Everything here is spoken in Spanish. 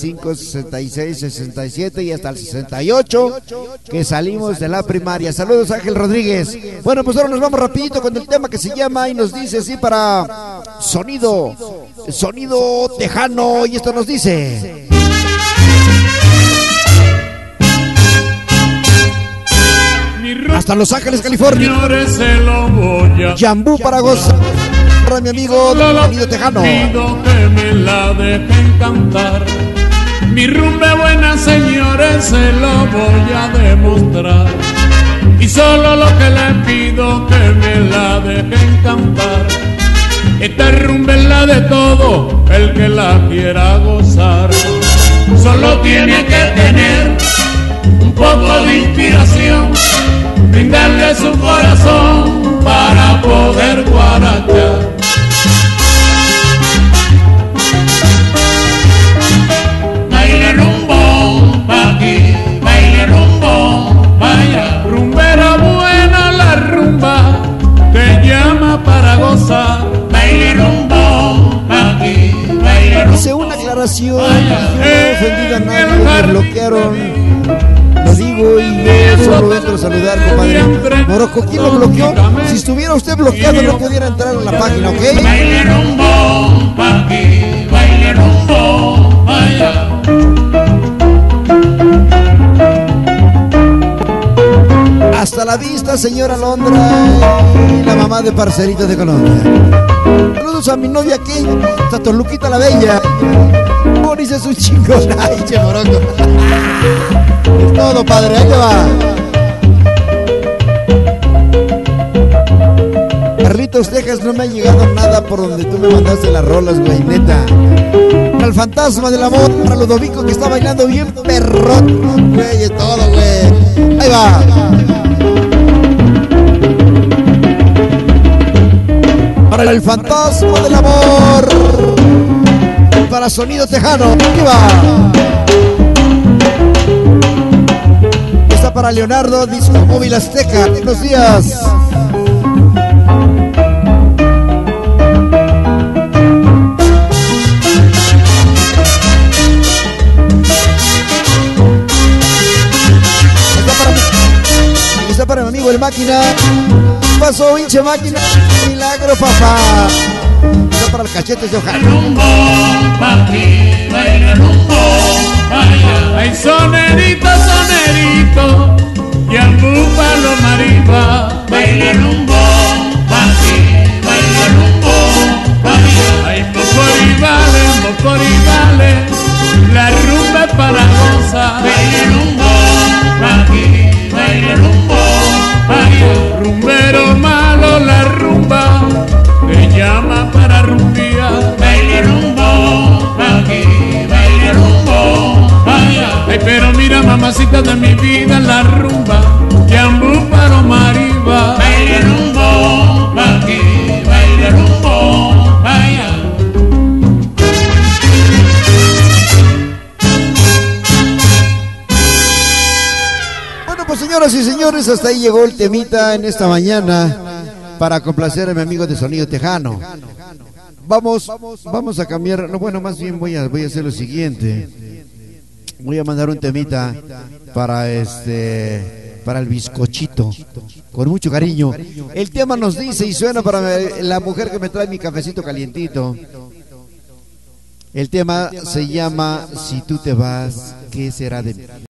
65, 66, 67 y hasta el 68 que salimos de la primaria. Saludos, Ángel Rodríguez. Bueno, pues ahora nos vamos rapidito con el tema que se llama y nos dice así para sonido tejano, y esto nos dice: hasta Los Ángeles, California, Yambú para gozar, para mi amigo sonido tejano. Pido que me la dejen cantar. Mi rumba buena, señores, se lo voy a demostrar. Y solo lo que le pido que me la dejen cantar. Esta rumba es la de todo el que la quiera gozar. Solo tiene que tener un poco de inspiración, brindarle su corazón para poder guarachar. Baile rumbón pa' aquí, baile rumbón pa' allá. Rumbera buena la rumba, te llama para gozar. Baile rumbón pa' aquí, baile rumbón. Hice una aclaración, yo no he ofendido a nadie, me bloquearon. Lo digo y yo solo entro a saludar, compadre Morocco. ¿Quién lo bloqueó? Si estuviera usted bloqueado no pudiera entrar a la página, ¿ok? Baile rumbón pa' aquí, baile rumbón pa' allá. Hasta la vista, señora Londra, y la mamá de Parcerito de Colombia. Saludos a mi novia aquí, hasta Toluquita la Bella. Boris es un chingón. Ay, che, Morocco. Es todo, padre, ahí te va. Carlitos, Texas, no me ha llegado nada por donde tú me mandaste las rolas, güey, neta. Para el fantasma del amor, para Ludovico que está bailando bien perrón, güey, es todo, güey. Ahí va. Para el fantasma del amor, para sonido tejano, aquí va. Está para Leonardo, Disco Móvil Azteca. Buenos días. Está para mi amigo el Máquina. Pasó, hinche Máquina, milagro, papá. Está para el Cachetes de Ojal. Rumbón pa' aquí, baile rumbón pa' allá. Ay, sonerito, sonerito, Yambú pa' los mariba. Baile rumbón pa' aquí, baile rumbón pa' allá. Ay, mocoribale, la rumba es para gozar. Baile rumbón pa' aquí, baile rumbón pa' allá. Rumbero malo la rumba, te llama para rumbear. Baile rumbón pa' aquí, baile rumbón pa' allá. Ay, pero mira, mamacita de mi vida, la rumba, Yambú para Mariba. Baile rumbón pa' aquí, baile rumbón pa' allá. Bueno, pues señoras y señores, hasta ahí llegó el temita en esta mañana para complacer a mi amigo de Sonido Tejano. Vamos a cambiar, no, bueno, más bien voy a hacer lo siguiente. Voy a mandar un temita para el bizcochito, con mucho cariño. El tema nos dice y suena para la mujer que me trae mi cafecito calientito. El tema se llama Si tú te vas, ¿qué será de mí?